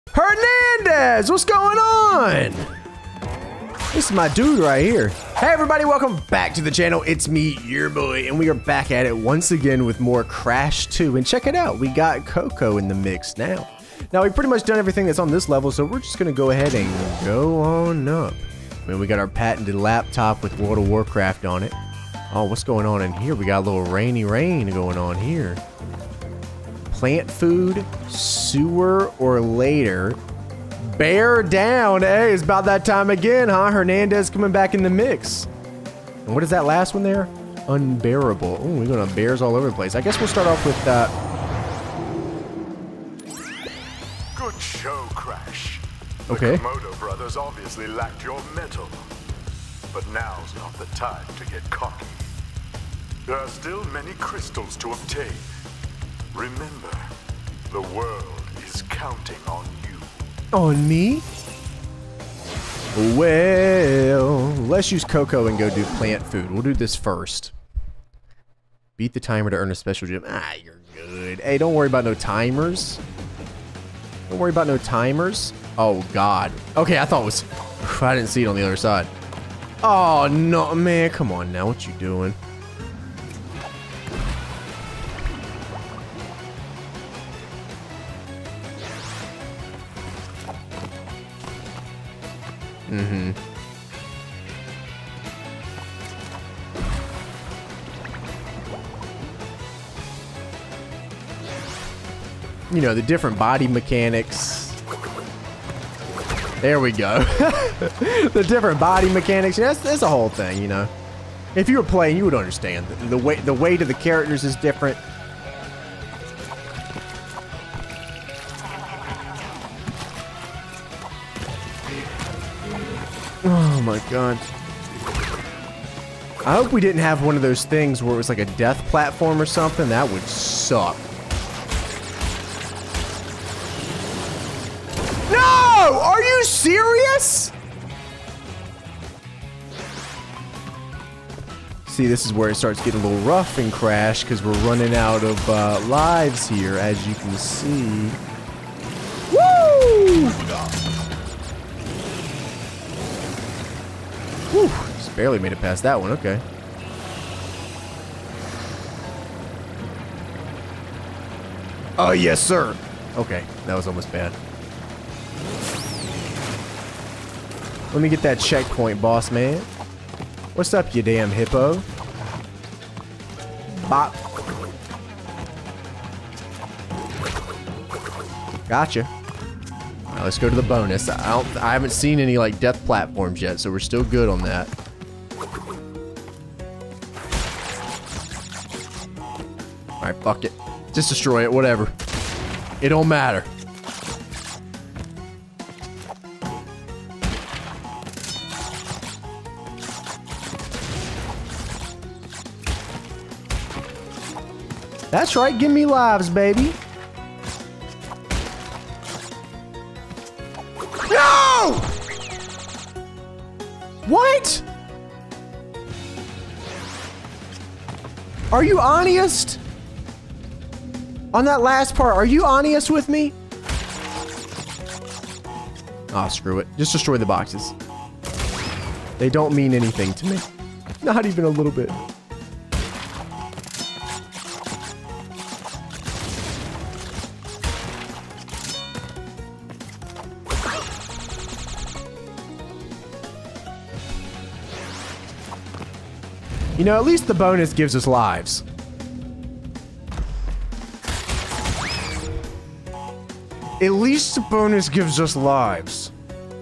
Hernandez, what's going on? This is my dude right here. Hey everybody, welcome back to the channel. It's me, your boy, and we are back at it once again with more Crash 2. And check it out, we got Coco in the mix now. Now we've pretty much done everything that's on this level, so we're just gonna go ahead and go on up. I mean, we got our patented laptop with World of Warcraft on it. Oh, what's going on in here? We got a little rainy rain going on here. Plant food, sewer, or later. Bear down. Hey, it's about that time again, huh? Hernandez coming back in the mix. And what is that last one there? Unbearable. Oh, we're going to bears all over the place. I guess we'll start off with Good show, Crash. Okay. The Komodo brothers obviously lacked your mettle. But now's not the time to get cocky. There are still many crystals to obtain. Remember, the world is counting on you. On me? Well, let's use Coco and go do plant food. We'll do this first. Beat the timer to earn a special gem. Ah, you're good. Hey, don't worry about no timers. Don't worry about no timers. Oh, God. Okay, I thought it was... I didn't see it on the other side. Oh, no, man. Come on now. What you doing? Mm-hmm. You know, the different body mechanics. There we go. The different body mechanics. Yeah, that's a whole thing, you know. If you were playing, you would understand. The weight of the characters is different. Oh my god. I hope we didn't have one of those things where it was like a death platform or something. That would suck. No! Are you serious? See, this is where it starts getting a little rough in Crash because we're running out of lives here, as you can see. Woo! Whew, just barely made it past that one, okay. Oh, yes, sir. Okay, that was almost bad. Let me get that checkpoint, boss man. What's up, you damn hippo? Bop. Gotcha. Now let's go to the bonus. I haven't seen any like death platforms yet, so we're still good on that. Alright, fuck it. Just destroy it, whatever. It don't matter. That's right, give me lives, baby. No! What? Are you honest? On that last part, are you honest with me? Ah, screw it. Just destroy the boxes. They don't mean anything to me. Not even a little bit. You know, at least the bonus gives us lives. At least the bonus gives us lives.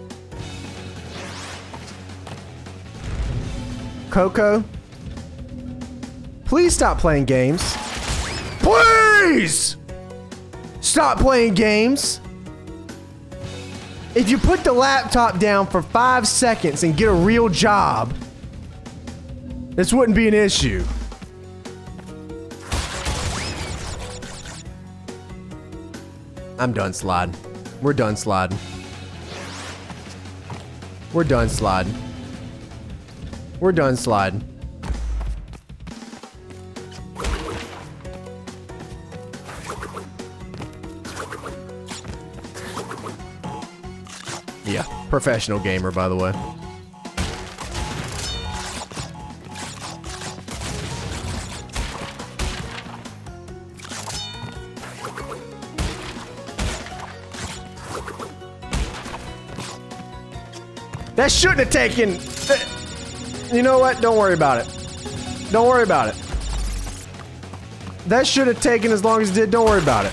Coco, please stop playing games. Please! Stop playing games. If you put the laptop down for 5 seconds and get a real job, this wouldn't be an issue. I'm done sliding. We're done sliding. We're done sliding. We're done sliding. Yeah, professional gamer, by the way. That shouldn't have taken... You know what? Don't worry about it. Don't worry about it. That should have taken as long as it did. Don't worry about it.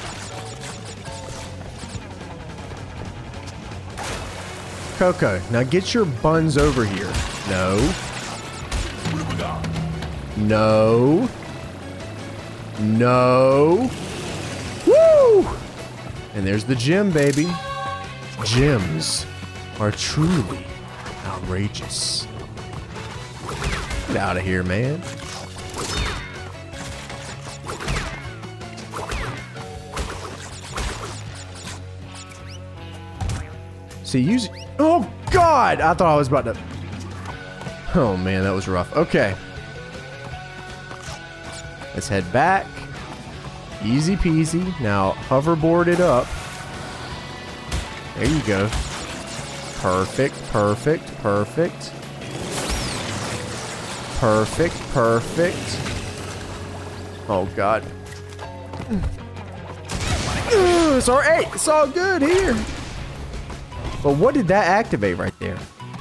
Coco, now get your buns over here. No. No. No. Woo! And there's the gym, baby. Gyms are truly outrageous. Get out of here, man. See, use... Oh, God! I thought I was about to... Oh, man, that was rough. Okay. Let's head back. Easy peasy. Now, hoverboard it up. There you go. Perfect, perfect, perfect. Perfect, perfect. Oh, God. It's all right. It's all good here. But what did that activate right there?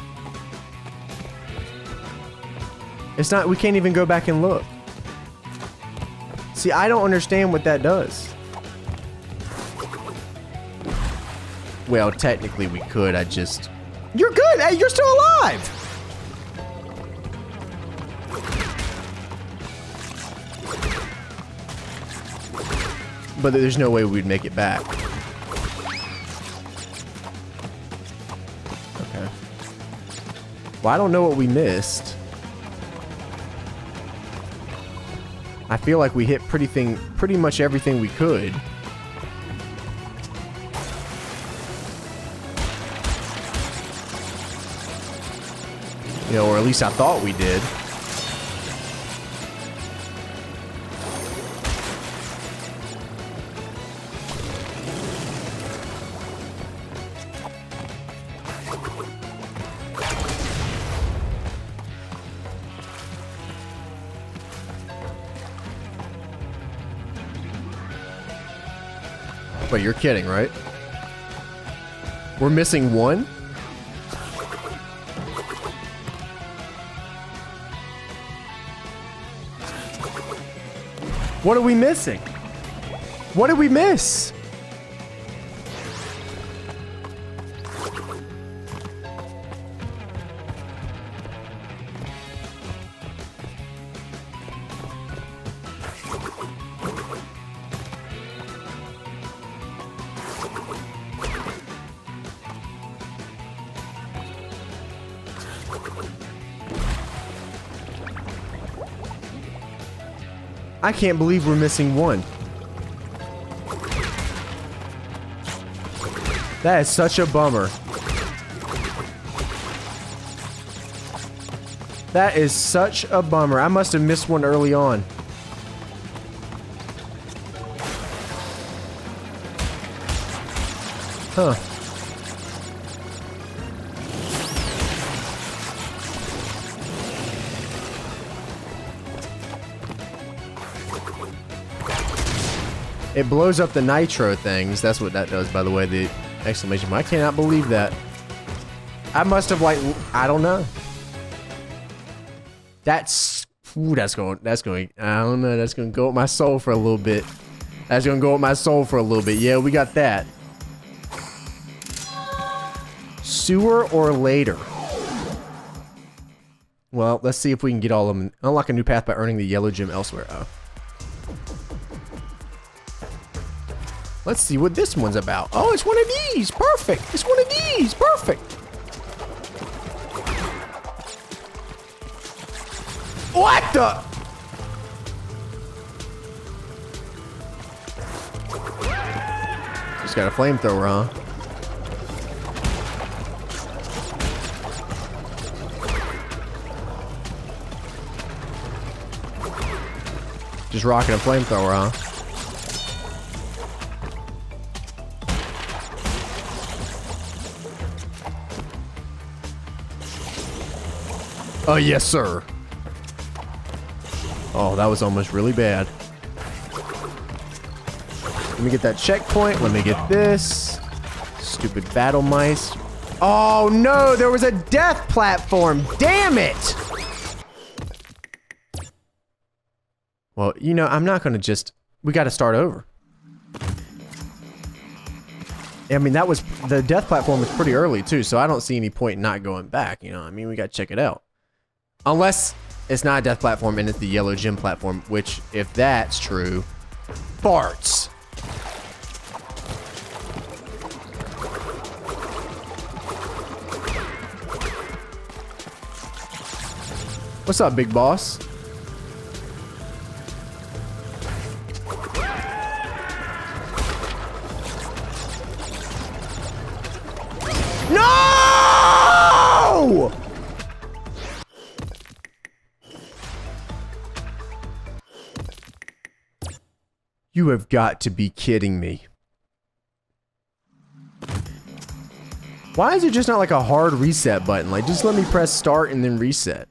It's not, we can't even go back and look. See, I don't understand what that does. Well, technically we could, I just... You're good! Hey, you're still alive! But there's no way we'd make it back. Okay. Well, I don't know what we missed. I feel like we hit pretty much everything we could. You know, or at least I thought we did. But you're kidding, right? We're missing one? What are we missing? What did we miss? I can't believe we're missing one. That is such a bummer. That is such a bummer. I must have missed one early on. Huh. It blows up the nitro things. That's what that does, by the way. The exclamation point. I cannot believe that. I must have, like, I don't know. That's, ooh, that's going, I don't know. That's going to go with my soul for a little bit. That's going to go with my soul for a little bit. Yeah, we got that. Sewer or later? Well, let's see if we can get all of them. Unlock a new path by earning the yellow gem elsewhere. Oh. Let's see what this one's about. Oh, it's one of these. Perfect. It's one of these. Perfect. What the? Just got a flamethrower, huh? Just rocking a flamethrower, huh? Oh, yes, sir. Oh, that was almost really bad. Let me get that checkpoint. Let me get this. Stupid battle mice. Oh, no, there was a death platform. Damn it. Well, you know, I'm not going to just... We got to start over. I mean, that was... The death platform was pretty early, too, so I don't see any point in not going back, you know? I mean, we got to check it out. Unless it's not a death platform and it's the yellow gem platform, which, if that's true, farts. What's up, big boss? No! You have got to be kidding me. Why is it just not like a hard reset button? Like, just let me press start and then reset.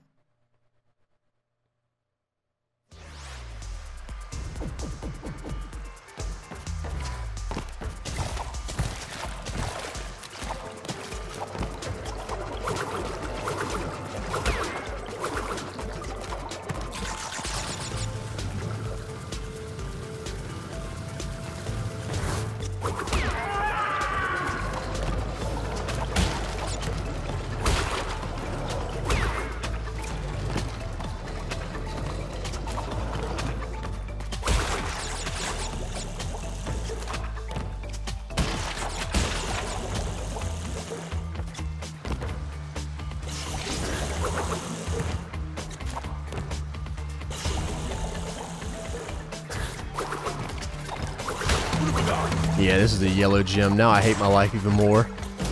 Yeah, this is a yellow gem. Now I hate my life even more.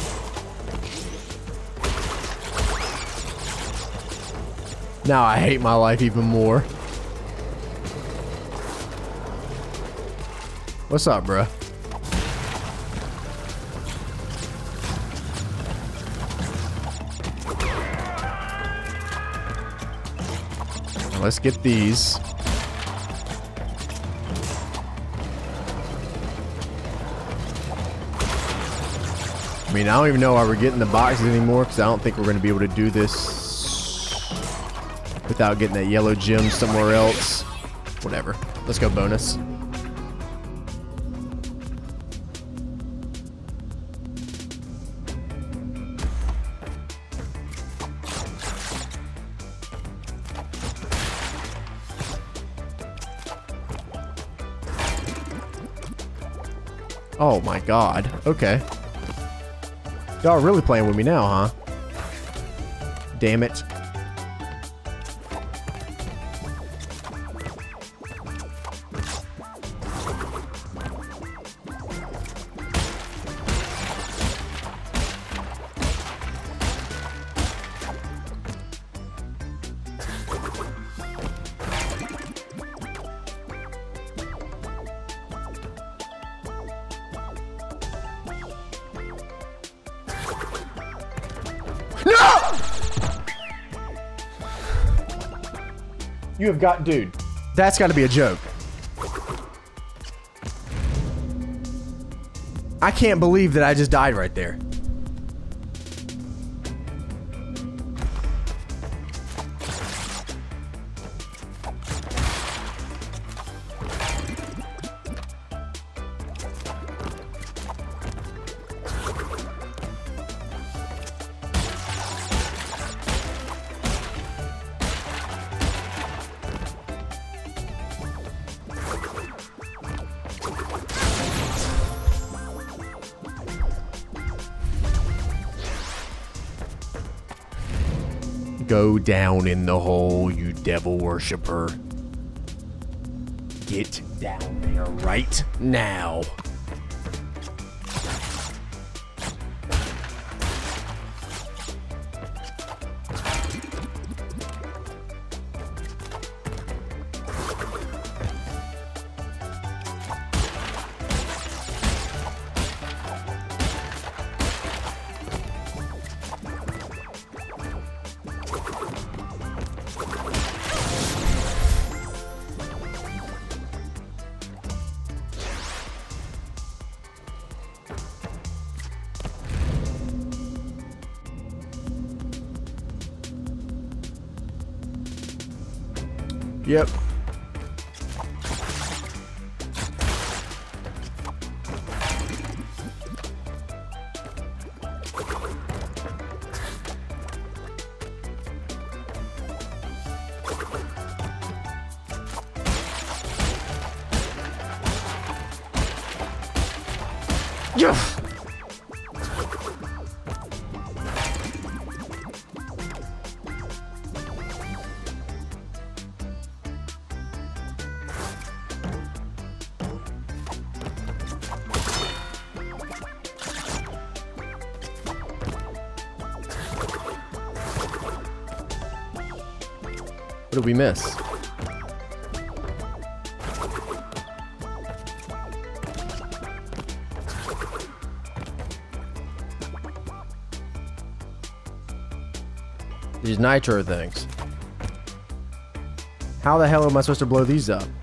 Now I hate my life even more. What's up, bruh? Let's get these. I mean, I don't even know why we're getting the boxes anymore, because I don't think we're going to be able to do this without getting that yellow gem somewhere else. Whatever. Let's go bonus. Oh my god. Okay. Y'all really playing with me now, huh? Damn it. No! You have got, dude, that's got to be a joke. I can't believe that I just died right there. Go down in the hole, you devil worshiper. Get down there right now. Yep. Yeah. What did we miss? These nitro things. How the hell am I supposed to blow these up?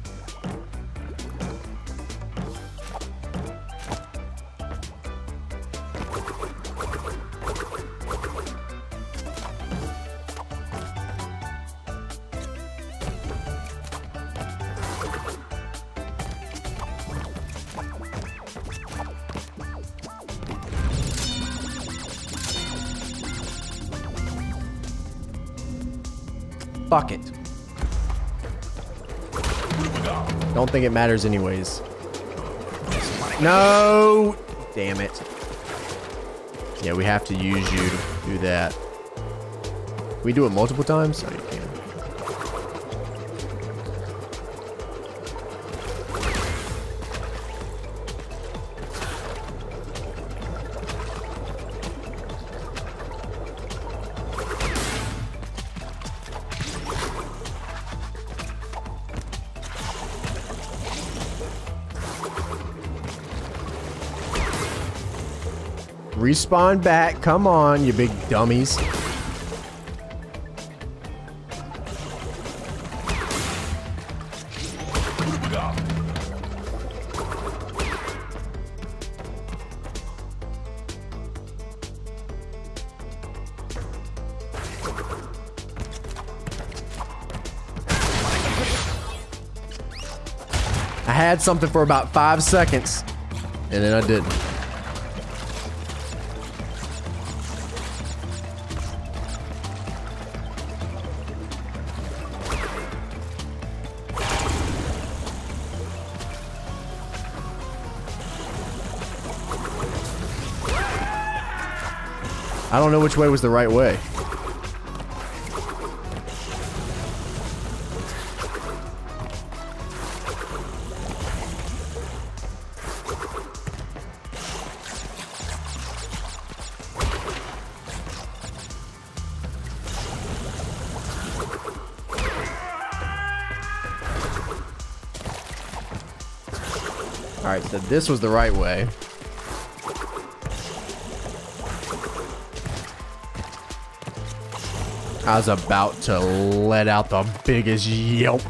Fuck it. Don't think it matters anyways. No! Damn it. Yeah, we have to use you to do that. Can we do it multiple times? Oh, you can. Respawn back. Come on, you big dummies. I had something for about 5 seconds, and then I didn't. I don't know which way was the right way. Alright, so this was the right way. I was about to let out the biggest yelp.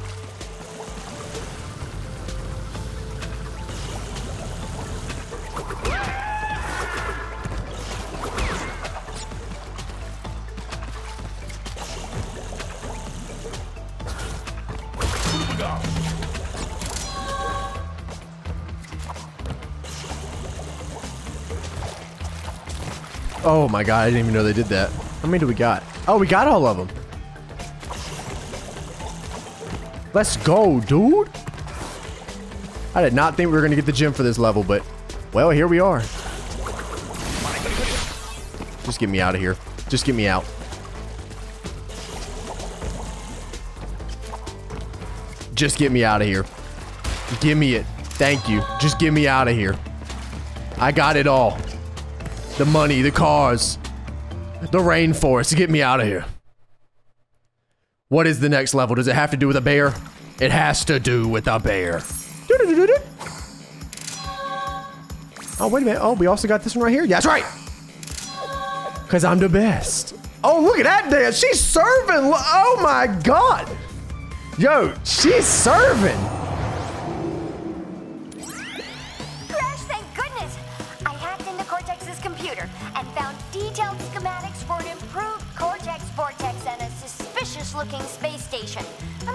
Oh my god, I didn't even know they did that. How many do we got? Oh, we got all of them. Let's go, dude. I did not think we were going to get the gym for this level, but, well, here we are. Just get me out of here. Just get me out. Just get me out of here. Give me it. Thank you. Just get me out of here. I got it all. The money, the cars, the rainforest. Get me out of here. What is the next level? Does it have to do with a bear? It has to do with a bear. Oh, wait a minute. Oh, we also got this one right here. Yeah, that's right. Because I'm the best. Oh, look at that dance. She's serving. Oh, my God. Yo, she's serving. Crash, thank goodness. I hacked into Cortex's computer and found detailed schematics for an improved Cortex vortex and a suspicious-looking space station.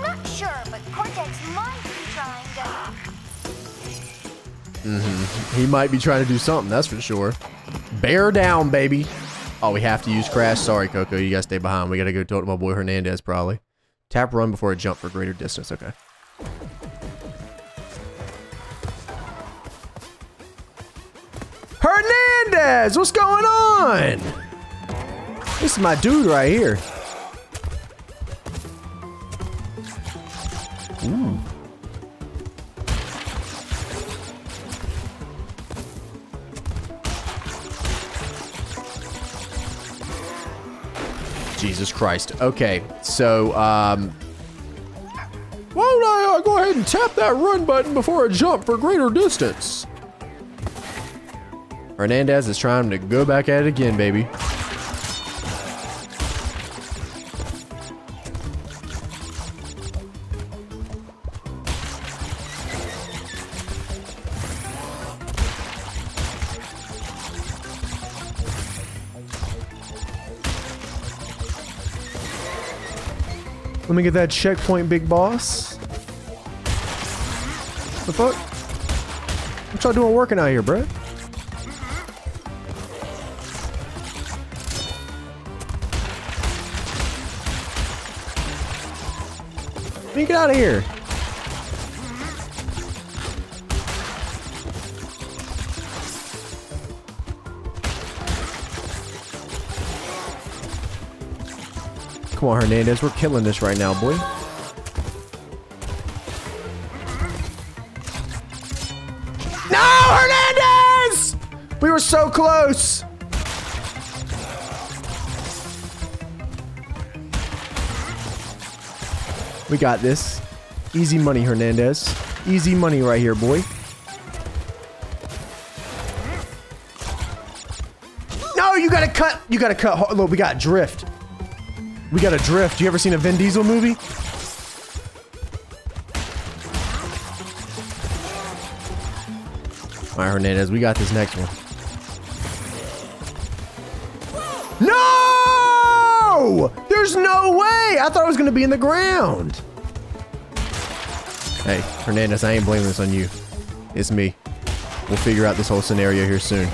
He might be trying to do something, that's for sure. Bear down, baby. Oh, we have to use Crash. Sorry, Coco. You gotta stay behind. We gotta go talk to my boy Hernandez, probably. Tap run before a jump for greater distance. Okay. Hernandez! What's going on? This is my dude right here. Ooh. Jesus Christ. Okay, so, why don't I go ahead and tap that run button before I jump for greater distance? Hernandez is trying to go back at it again, baby. Let me get that checkpoint, big boss. The fuck? What y'all doing working out here, bro? Let me get out of here. Come on, Hernandez. We're killing this right now, boy. No, Hernandez! We were so close. We got this. Easy money, Hernandez. Easy money right here, boy. No, you gotta cut. You gotta cut. Look, we got drift. We got a drift. You ever seen a Vin Diesel movie? All right, Hernandez, we got this next one. No! There's no way! I thought it was gonna be in the ground. Hey, Hernandez, I ain't blaming this on you. It's me. We'll figure out this whole scenario here soon.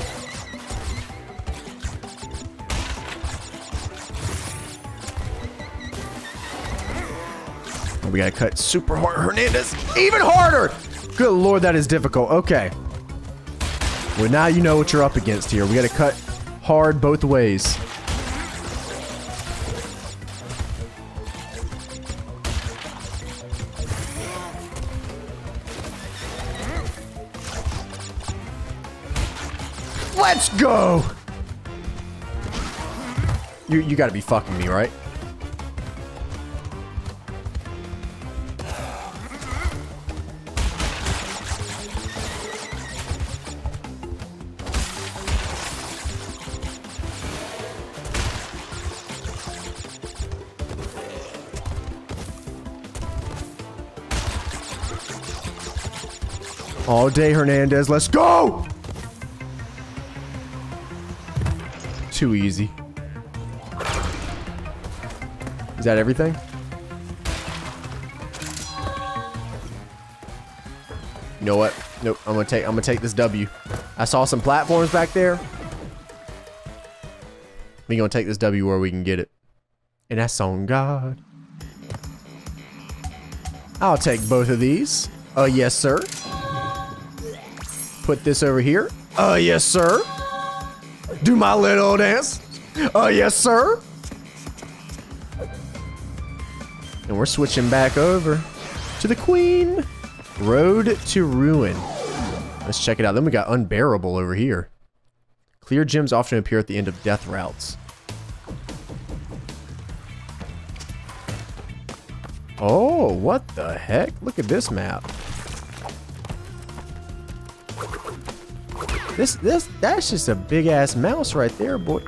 We gotta cut super hard. Hernandez, even harder! Good lord, that is difficult. Okay. Well, now you know what you're up against here. We gotta cut hard both ways. Let's go! You gotta be fucking me, right? All day, Hernandez. Let's go! Too easy. Is that everything? You know what? Nope. I'm gonna take this W. I saw some platforms back there. We gonna take this W where we can get it. And that's on God. I'll take both of these. Yes, sir. Put this over here. Yes, sir. Do my little dance. Yes, sir. And we're switching back over to the Queen. Road to Ruin. Let's check it out. Then we got Unbearable over here. Clear gems often appear at the end of death routes. Oh, what the heck? Look at this map. That's just a big ass mouse right there, boy.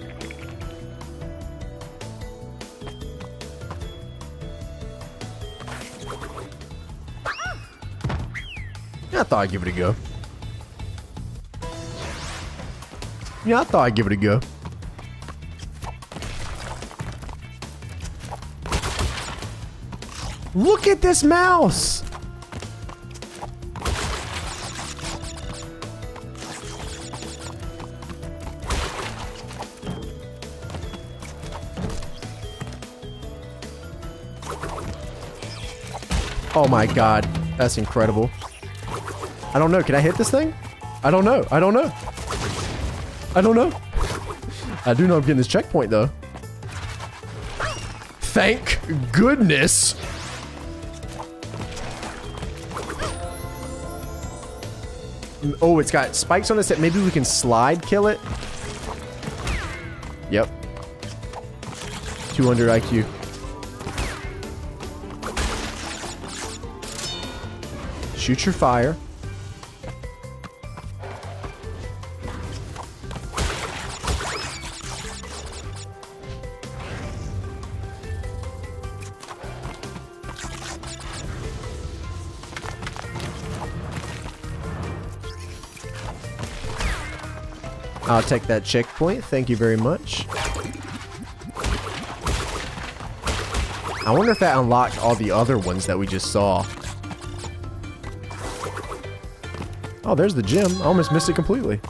Yeah, I thought I'd give it a go. Yeah, I thought I'd give it a go. Look at this mouse. Oh my god. That's incredible. I don't know. Can I hit this thing? I don't know. I don't know. I don't know. I do know I'm getting this checkpoint though. Thank goodness. Oh, it's got spikes on it that maybe we can slide kill it. Yep. 200 IQ. Shoot your fire. I'll take that checkpoint. Thank you very much. I wonder if that unlocked all the other ones that we just saw. Oh, there's the gym. I almost missed it completely.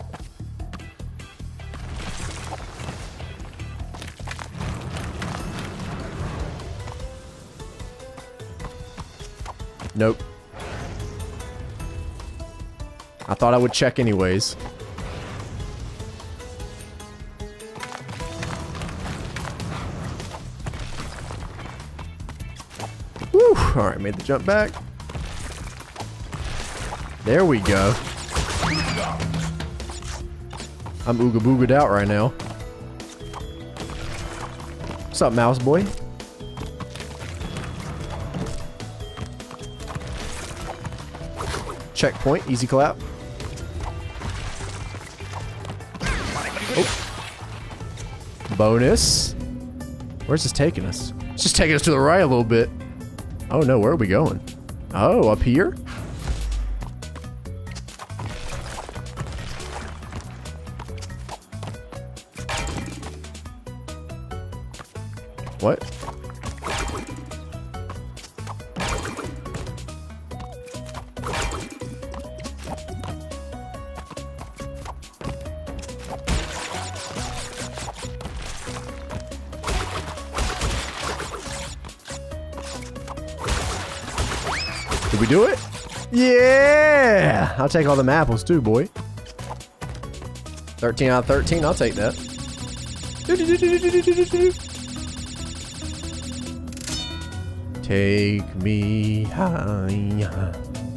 Nope. I thought I would check anyways. Woo! Alright, made the jump back. There we go. I'm ooga booga'd out right now. What's up, mouse boy? Checkpoint, easy clap. Oh. Bonus. Where's this taking us? It's just taking us to the right a little bit. Oh no, where are we going? Oh, up here? What? Did we do it? Yeah! I'll take all them apples too, boy. 13 out of 13, I'll take that. Take me high.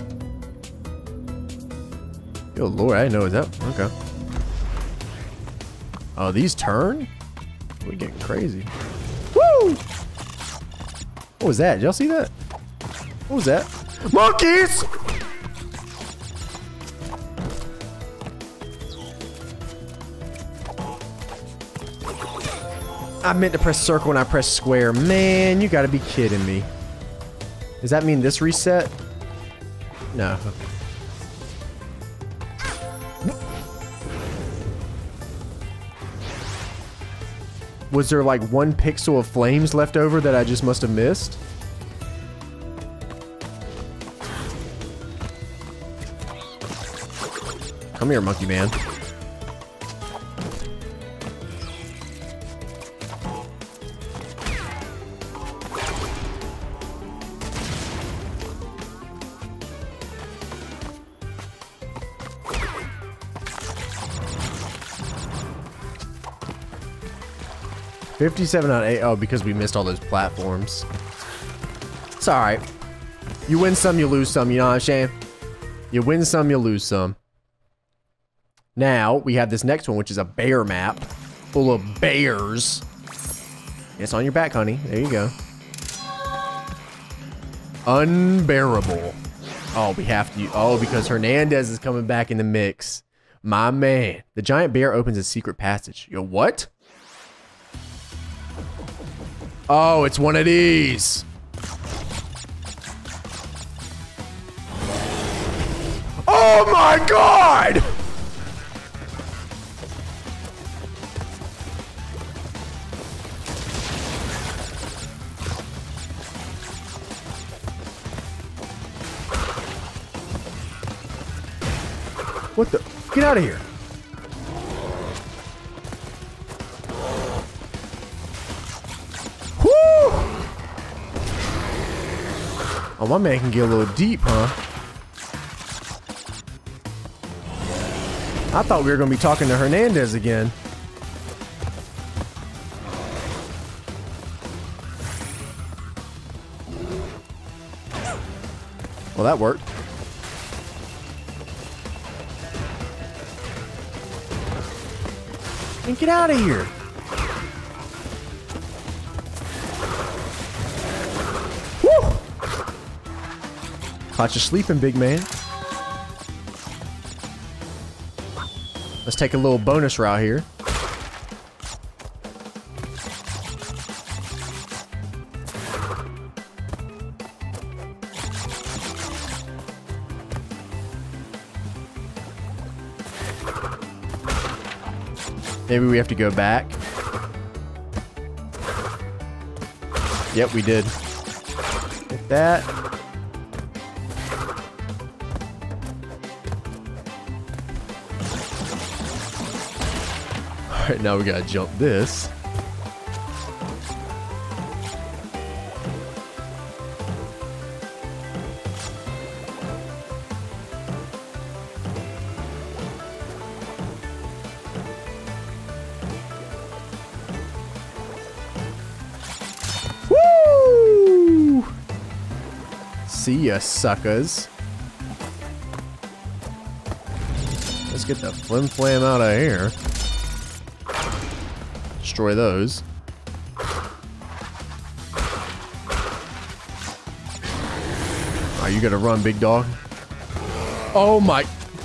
Good lord, I didn't know it was that. Okay. Oh, these turn? We're getting crazy. Woo! What was that? Did y'all see that? What was that? Monkeys! I meant to press circle when I pressed square. Man, you gotta be kidding me. Does that mean this reset? No. Was there like 1 pixel of flames left over that I just must have missed? Come here, monkey man. $57 out of 8. Oh, because we missed all those platforms. It's alright. You win some, you lose some, you know what I'm saying? You win some, you lose some. Now, we have this next one, which is a bear map. Full of bears. It's on your back, honey. There you go. Unbearable. Oh, we have to... Oh, because Hernandez is coming back in the mix. My man. The giant bear opens a secret passage. Yo, what? Oh, it's one of these. Oh my god! What the? Get out of here. Oh, my man can get a little deep, huh? I thought we were going to be talking to Hernandez again. Well, that worked. And get out of here. Woo! Caught you sleeping, big man. Let's take a little bonus route here. Maybe we have to go back. Yep, we did. Get that. Alright, now we gotta jump this. Woo! See ya, suckers. Let's get the flim flam out of here. Destroy those. Oh, you gotta run, big dog. Oh my.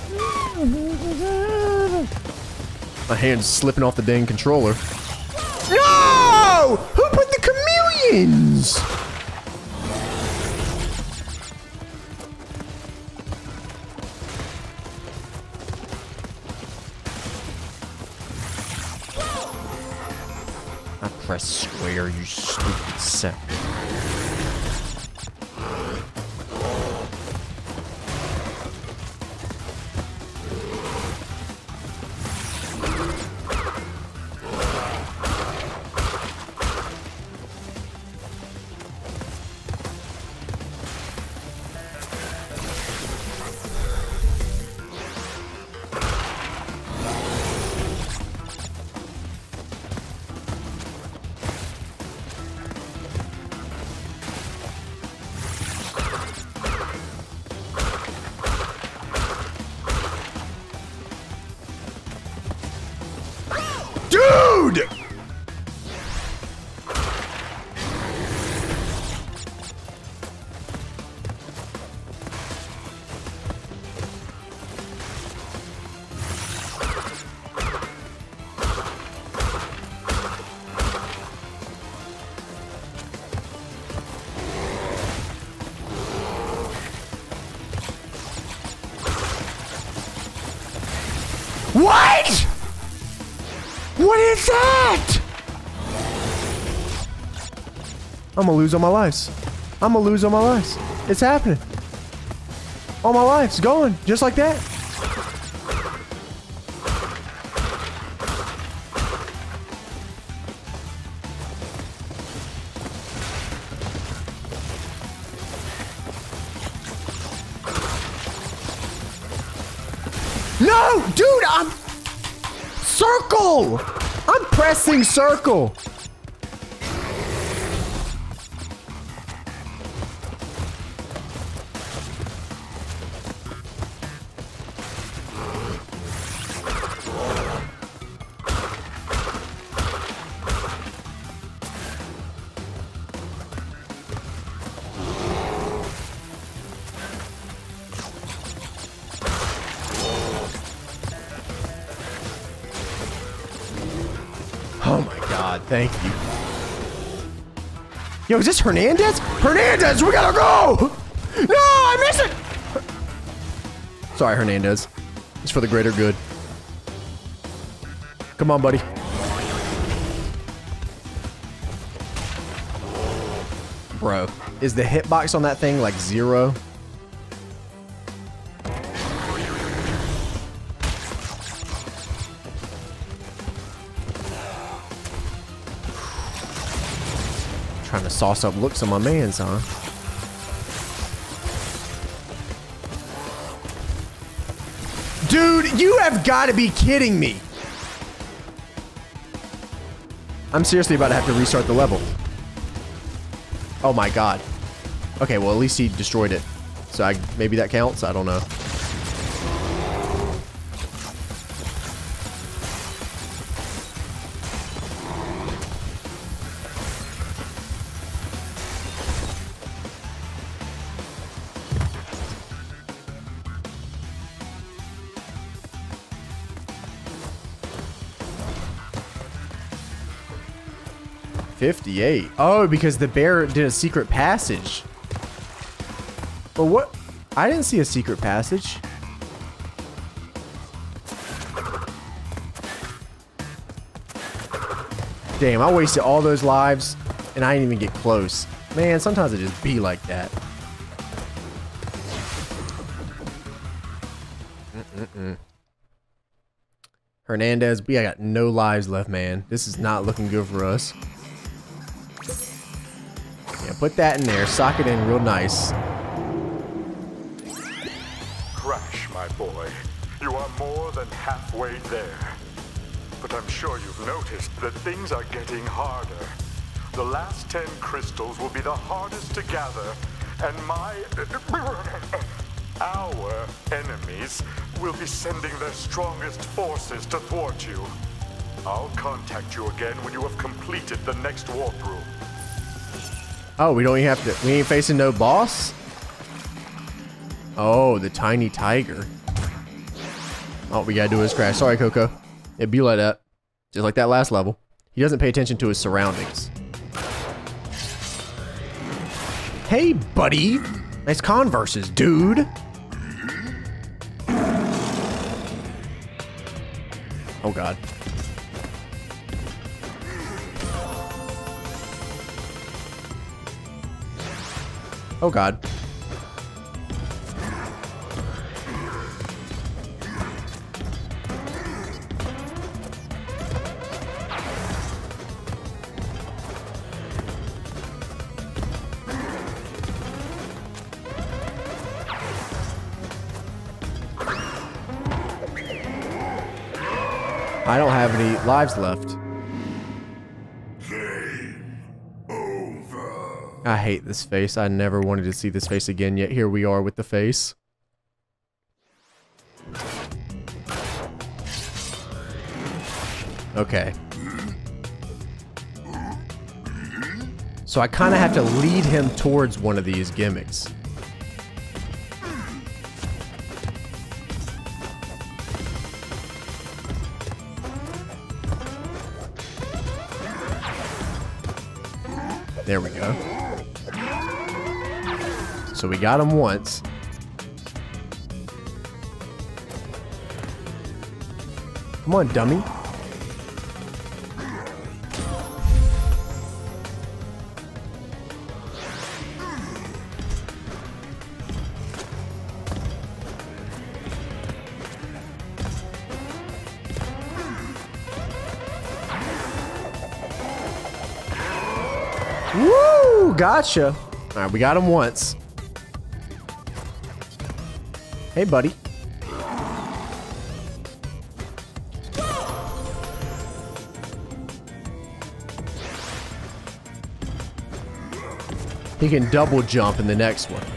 My hand's slipping off the dang controller. No! Who put the chameleons? Press square, you stupid sack. Dude! What? What is that? I'm gonna lose all my lives. I'm gonna lose all my lives. It's happening. All my life's gone, just like that. No, dude, I'm circle. I'm pressing circle. Oh my God, thank you. Yo, is this Hernandez? Hernandez, we gotta go! No, I missed it! Sorry, Hernandez. It's for the greater good. Come on, buddy. Bro, is the hitbox on that thing like 0? Trying to sauce up looks on my mans, huh? You have got to be kidding me. I'm seriously about to have to restart the level. Oh my god. Okay, well at least he destroyed it. So maybe that counts? I don't know. $58. Oh, because the bear did a secret passage. But what? I didn't see a secret passage. Damn, I wasted all those lives and I didn't even get close. Man, sometimes it just be like that. Hernandez, we got no lives left, man. This is not looking good for us. Yeah, put that in there. Sock it in real nice. Crash, my boy. You are more than halfway there. But I'm sure you've noticed that things are getting harder. The last 10 crystals will be the hardest to gather, and our enemies will be sending their strongest forces to thwart you. I'll contact you again when you have completed the next warp room. Oh, we don't even have to. We ain't facing no boss? Oh, the tiny tiger. All we gotta do is crash. Sorry, Coco. It'd be like that. Just like that last level. He doesn't pay attention to his surroundings. Hey, buddy. Nice Converses, dude. Oh, God. Oh, God. I don't have any lives left. Game over. I hate this face. I never wanted to see this face again, yet here we are with the face. Okay. So I kind of have to lead him towards one of these gimmicks. There we go. So we got him once. Come on, dummy. Woo! Gotcha. All right, we got him once. Hey, buddy. He can double jump in the next one.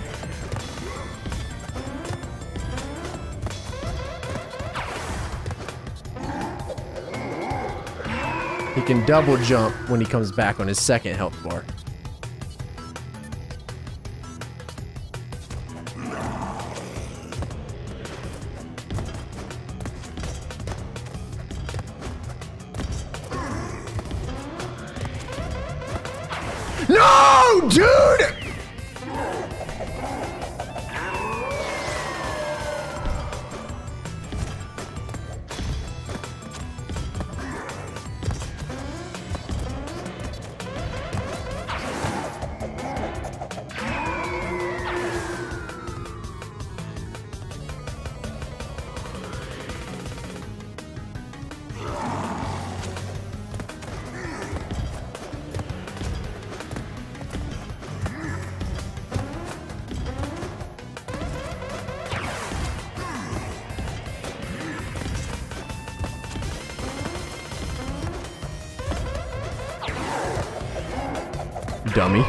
He can double jump when he comes back on his second health bar. No, dude! Dummy.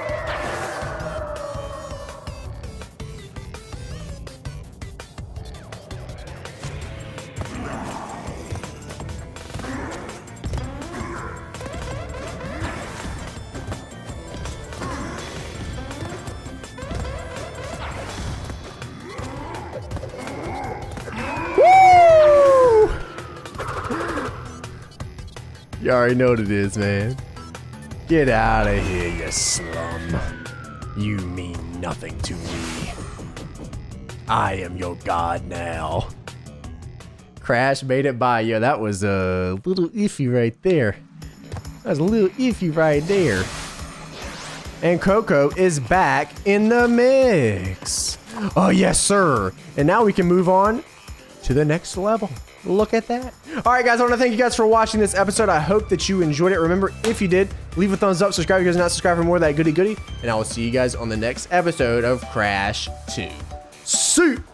You already know what it is, man. Get out of here, you slum. You mean nothing to me. I am your god now. Crash made it by. Yo, that was a little iffy right there. That was a little iffy right there. And Coco is back in the mix. Oh, yes, sir. And now we can move on to the next level. Look at that. All right, guys, I want to thank you guys for watching this episode. I hope that you enjoyed it. Remember, if you did, leave a thumbs up, subscribe if you guys are not subscribed for more of that goody goody, and I will see you guys on the next episode of Crash 2. See you.